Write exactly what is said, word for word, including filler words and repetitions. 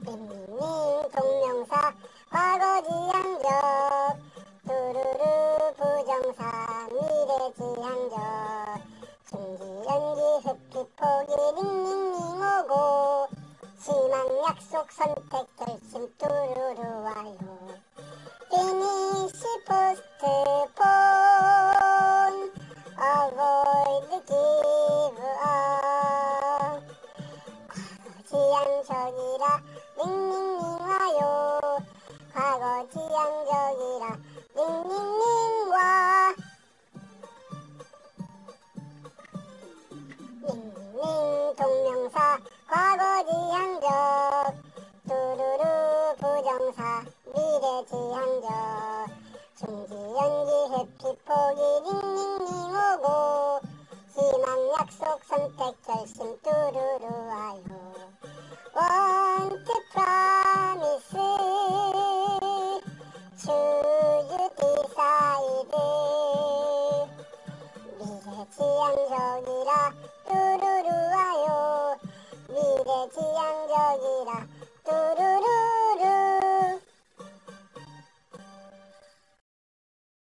링링링 동명사 과거지향적 뚜루루 부정사 미래지향적 중지연기 흡기포기 링링링 오고 희망 약속 선택 결심 뚜루루 와요 피니시 포스트폰 어보이드 기브 업 과거지향적이라 링링링 와요 과거지향적이라 링링링 와 링링 동명사 과거지향적 뚜루루 부정사 미래지향적 중지연기 회피포기 링링링 오고 희망 약속 선택 결심 뚜루루 와요 Want promise choose decide 미래지향적이라 뚜루루 와요 미래지향적이라